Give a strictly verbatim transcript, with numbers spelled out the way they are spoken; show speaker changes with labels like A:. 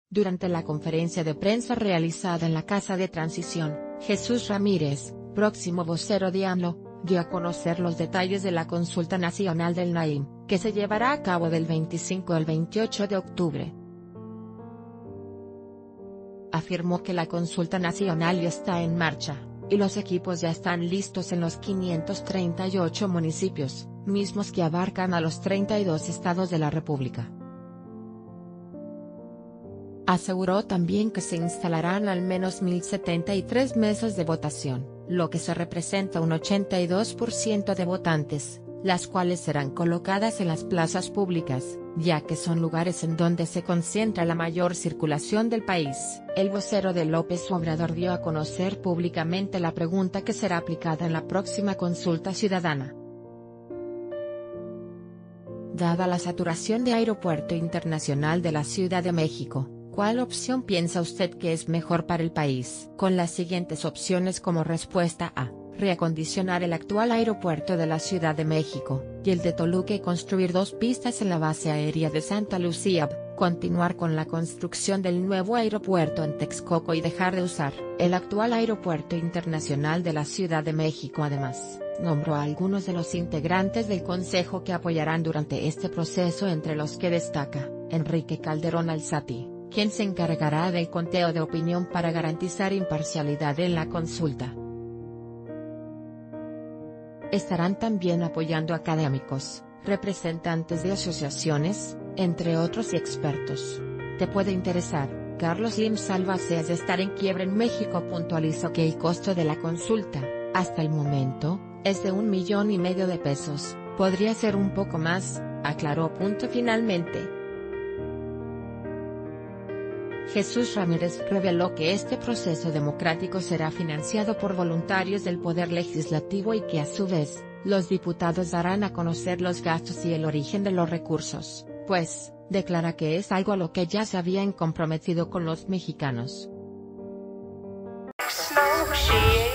A: Durante la conferencia de prensa realizada en la Casa de Transición, Jesús Ramírez, próximo vocero de AMLO, dio a conocer los detalles de la consulta nacional del Naim, que se llevará a cabo del veinticinco al veintiocho de octubre. Afirmó que la consulta nacional ya está en marcha, y los equipos ya están listos en los quinientos treinta y ocho municipios, mismos que abarcan a los treinta y dos estados de la República. Aseguró también que se instalarán al menos mil setenta y tres mesas de votación, lo que se representa un ochenta y dos por ciento de votantes, las cuales serán colocadas en las plazas públicas, ya que son lugares en donde se concentra la mayor circulación del país. El vocero de López Obrador dio a conocer públicamente la pregunta que será aplicada en la próxima consulta ciudadana. Dada la saturación de Aeropuerto Internacional de la Ciudad de México, ¿cuál opción piensa usted que es mejor para el país? Con las siguientes opciones como respuesta a: reacondicionar el actual aeropuerto de la Ciudad de México, y el de Toluca y construir dos pistas en la base aérea de Santa Lucía; continuar con la construcción del nuevo aeropuerto en Texcoco y dejar de usar el actual Aeropuerto Internacional de la Ciudad de México. Además, nombró a algunos de los integrantes del Consejo que apoyarán durante este proceso, entre los que destaca Enrique Calderón Alzati, quien se encargará del conteo de opinión para garantizar imparcialidad en la consulta. Estarán también apoyando académicos, representantes de asociaciones, entre otros, y expertos. ¿Te puede interesar? Carlos Slim Salvaceas, de Estar en Quiebra en México, puntualizó que el costo de la consulta, hasta el momento, es de un millón y medio de pesos, podría ser un poco más, aclaró. Finalmente, Jesús Ramírez reveló que este proceso democrático será financiado por voluntarios del Poder Legislativo y que a su vez, los diputados darán a conocer los gastos y el origen de los recursos, pues, declara que es algo a lo que ya se habían comprometido con los mexicanos.